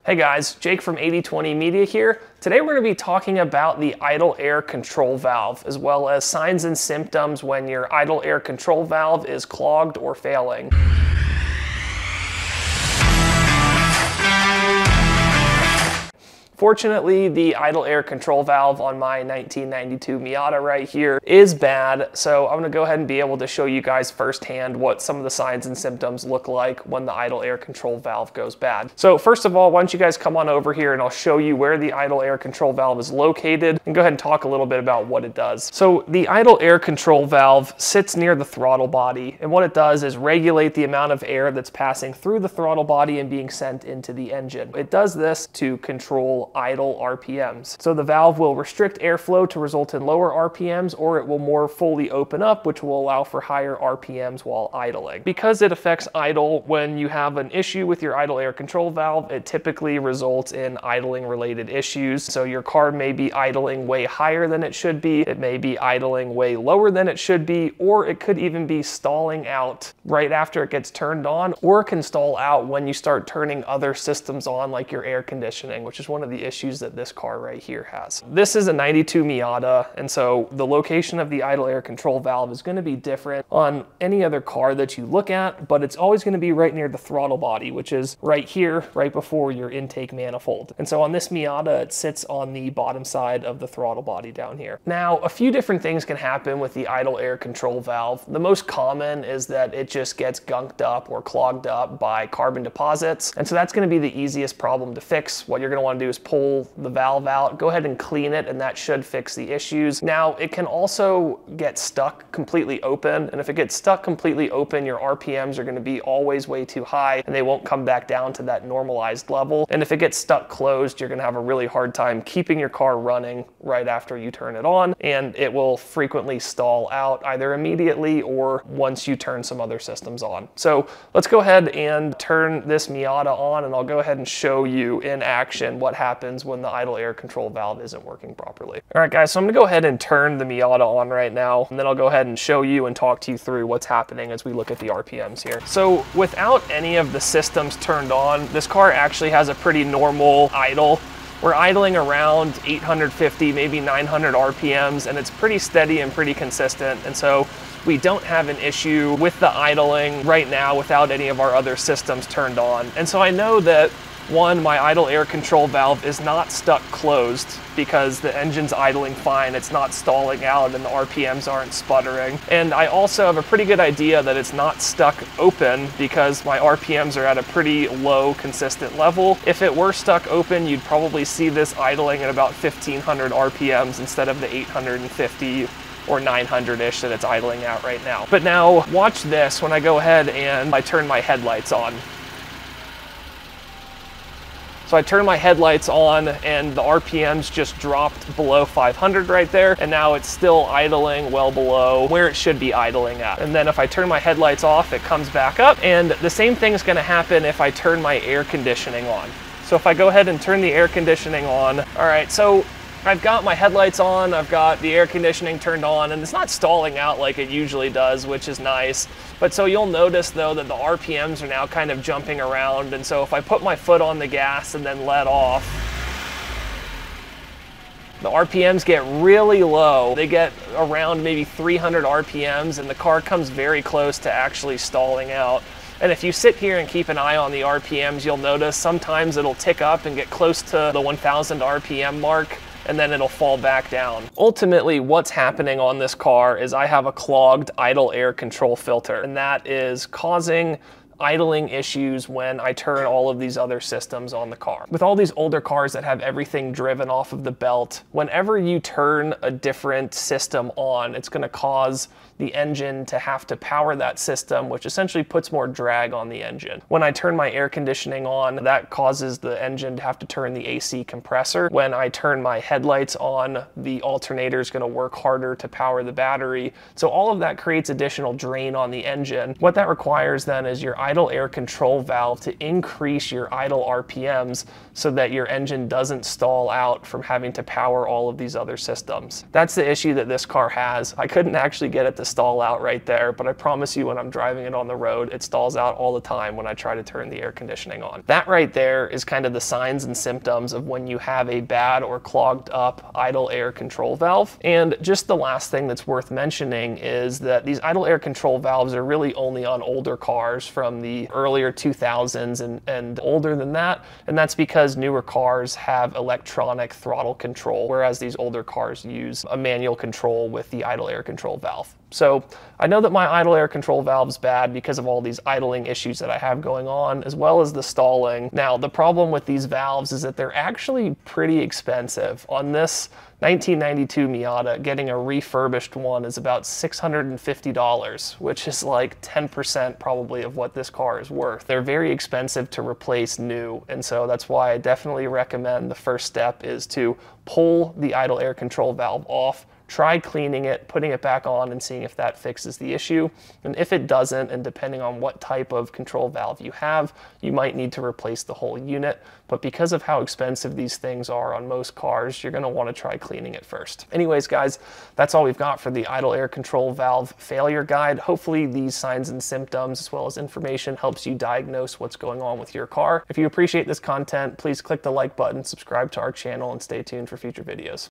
Hey guys, Jake from 8020 Media here. Today we're going to be talking about the idle air control valve, as well as signs and symptoms when your idle air control valve is clogged or failing. Fortunately, the idle air control valve on my 1992 Miata right here is bad, so I'm going to go ahead and be able to show you guys firsthand what some of the signs and symptoms look like when the idle air control valve goes bad. So first of all, why don't you guys come on over here and I'll show you where the idle air control valve is located and go ahead and talk a little bit about what it does. So the idle air control valve sits near the throttle body, and what it does is regulate the amount of air that's passing through the throttle body and being sent into the engine. It does this to control idle RPMs. So the valve will restrict airflow to result in lower RPMs, or it will more fully open up, which will allow for higher RPMs while idling. Because it affects idle, when you have an issue with your idle air control valve, it typically results in idling related issues. So your car may be idling way higher than it should be, it may be idling way lower than it should be, or it could even be stalling out right after it gets turned on, or it can stall out when you start turning other systems on, like your air conditioning, which is one of the issues that this car right here has. This is a 92 Miata, and so the location of the idle air control valve is going to be different on any other car that you look at, but it's always going to be right near the throttle body, which is right here, right before your intake manifold. And so on this Miata, it sits on the bottom side of the throttle body down here. Now, a few different things can happen with the idle air control valve. The most common is that it just gets gunked up or clogged up by carbon deposits, and so that's going to be the easiest problem to fix. What you're going to want to do is pull the valve out, go ahead and clean it, and that should fix the issues. Now, it can also get stuck completely open, and if it gets stuck completely open, your RPMs are going to be always way too high, and they won't come back down to that normalized level. And if it gets stuck closed, you're going to have a really hard time keeping your car running right after you turn it on, and it will frequently stall out either immediately or once you turn some other systems on. So let's go ahead and turn this Miata on, and I'll go ahead and show you in action what happens when the idle air control valve isn't working properly. All right, guys, so I'm gonna go ahead and turn the Miata on right now, and then I'll go ahead and show you and talk to you through what's happening as we look at the RPMs here. So without any of the systems turned on, this car actually has a pretty normal idle. We're idling around 850, maybe 900 RPMs, and it's pretty steady and pretty consistent. And so we don't have an issue with the idling right now without any of our other systems turned on. And so I know that one, my idle air control valve is not stuck closed because the engine's idling fine, it's not stalling out, and the RPMs aren't sputtering. And I also have a pretty good idea that it's not stuck open because my RPMs are at a pretty low, consistent level. If it were stuck open, you'd probably see this idling at about 1500 RPMs instead of the 850 or 900-ish that it's idling at right now. But now, watch this when I go ahead and I turn my headlights on. So I turned my headlights on and the RPMs just dropped below 500 right there, and now it's still idling well below where it should be idling at. And then if I turn my headlights off, it comes back up, and the same thing is going to happen if I turn my air conditioning on. So if I go ahead and turn the air conditioning on, all right, so I've got my headlights on, I've got the air conditioning turned on, and it's not stalling out like it usually does, which is nice. But so you'll notice though that the RPMs are now kind of jumping around, and so if I put my foot on the gas and then let off, the RPMs get really low. They get around maybe 300 RPMs, and the car comes very close to actually stalling out. And if you sit here and keep an eye on the RPMs, you'll notice sometimes it'll tick up and get close to the 1000 RPM mark, and then it'll fall back down. Ultimately, what's happening on this car is I have a clogged idle air control filter, and that is causing idling issues when I turn all of these other systems on the car. With all these older cars that have everything driven off of the belt, whenever you turn a different system on, it's going to cause the engine to have to power that system, which essentially puts more drag on the engine. When I turn my air conditioning on, that causes the engine to have to turn the AC compressor. When I turn my headlights on, the alternator is going to work harder to power the battery. So all of that creates additional drain on the engine. What that requires then is your idle air control valve to increase your idle RPMs so that your engine doesn't stall out from having to power all of these other systems. That's the issue that this car has. I couldn't actually get it to stall out right there, but I promise you when I'm driving it on the road, it stalls out all the time when I try to turn the air conditioning on. That right there is kind of the signs and symptoms of when you have a bad or clogged up idle air control valve. And just the last thing that's worth mentioning is that these idle air control valves are really only on older cars from the earlier 2000s and older than that. And that's because newer cars have electronic throttle control, whereas these older cars use a manual control with the idle air control valve. So I know that my idle air control valve is bad because of all these idling issues that I have going on, as well as the stalling. Now, the problem with these valves is that they're actually pretty expensive. On this 1992 Miata, getting a refurbished one is about $650, which is like 10% probably of what this car is worth. They're very expensive to replace new, and so that's why I definitely recommend the first step is to pull the idle air control valve off, try cleaning it, putting it back on, and seeing if that fixes the issue. And if it doesn't, and depending on what type of control valve you have, you might need to replace the whole unit. But because of how expensive these things are on most cars, you're going to want to try cleaning it first. Anyways, guys, that's all we've got for the idle air control valve failure guide. Hopefully these signs and symptoms, as well as information, helps you diagnose what's going on with your car. If you appreciate this content, please click the like button, subscribe to our channel, and stay tuned for future videos.